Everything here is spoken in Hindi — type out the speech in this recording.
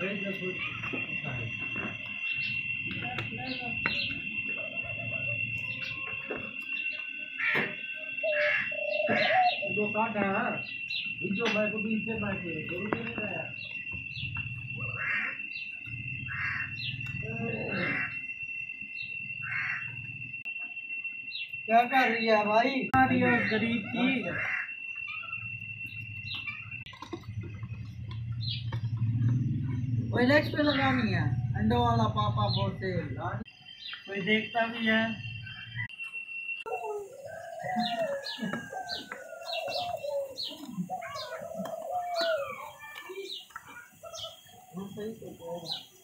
जो काट है जो मैं को बीच से बैठे जरूर नहीं रहा। क्या कर रही है भाई? आ रही है उस गरीब की। ओएलएक्स पे लगानी है अंडों वाला पापा बोलते कोई देखता भी है। सही तो